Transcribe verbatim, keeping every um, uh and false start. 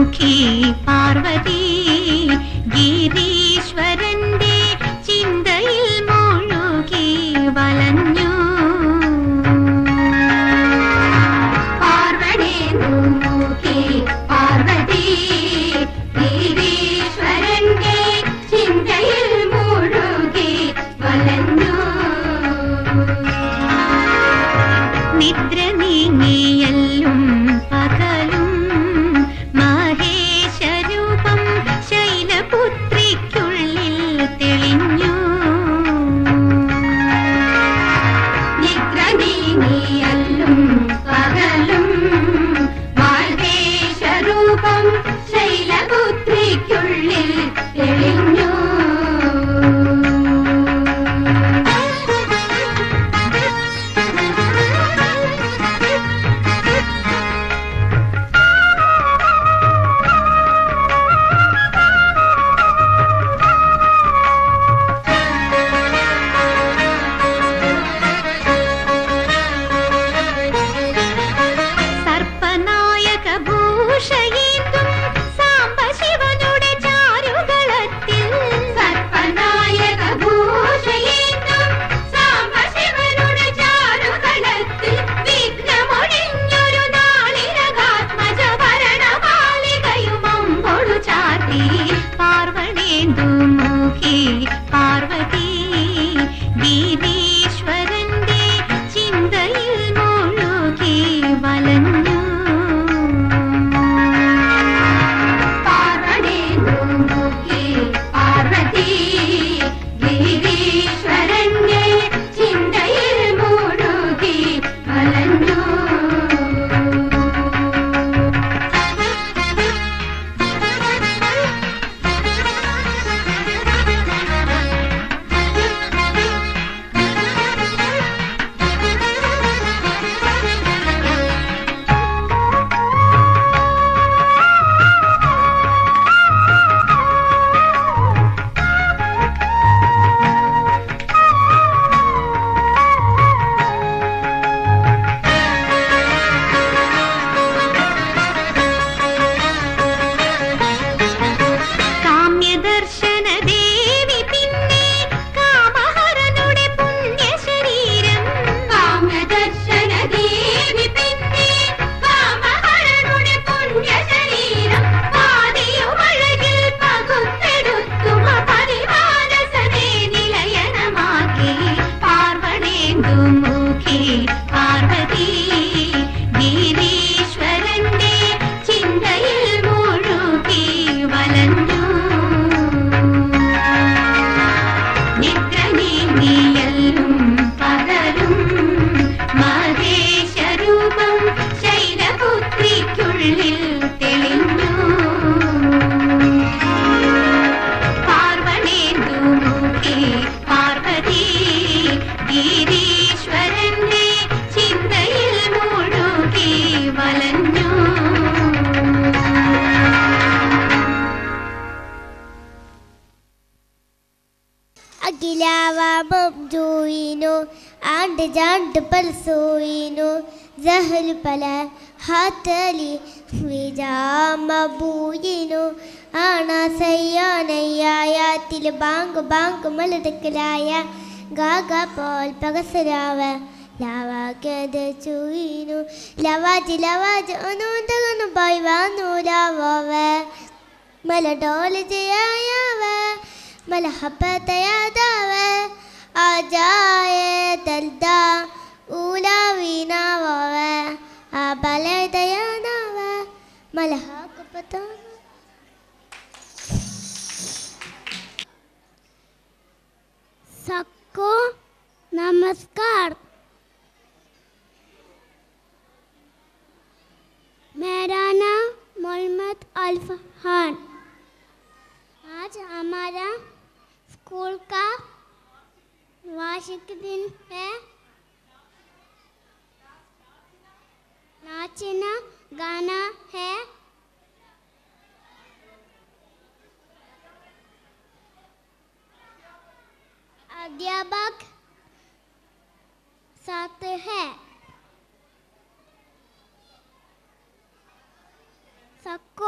പാർവതി ഗിരീശ്വരന്റെ ചിന്തയിൽ മുഴുകി വലഞ്ഞു. പാർവണേന്ദുമുഖി പാർവതി ഗിരീശ്വരന്റെ ചിന്തയിൽ മുഴുകി വലഞ്ഞു. നിദ്ര നീങ്ങിയല്ലും പകലും മഹേശരൂപം ശൈലപുത്രിക്കുള്ളിൽ തെളിഞ്ഞു. നിദ്ര നീങ്ങിയല്ലും പകലും മഹേശരൂപം ശൈലപുത്രിക്കുള്ളിൽ തെളിഞ്ഞു. പാർവതി ഗിരീശ്വരന്റെ ചിന്തയിൽ മുഴുകി വലഞ്ഞു. പാർവണേന്ദുമുഖി പാർവതി ഗിരീശ്വരന്റെ ചിന്തയിൽ മുഴുകി വലഞ്ഞു. आंड जांड पर सोइनो जहल पला हाथली विजा मबूइनो आना सैया नैया तिल बांग बांग मलदकलाया गागा पोल पगसराव लावा के दे चुइनो लावाज लावाज अनुंदगन बाइवानो लावावे मल डोल जयायावे मल हपत यादावे आजाए दल्दा ऊला वीना वावे आबले दयाना वे मलहा को पता सबको नमस्कार। मेरा नाम मोहम्मद अल्फहान। आज हमारा स्कूल का वार्षिक दिन है। नाचना गाना है। अध्यापक साथ है। सबको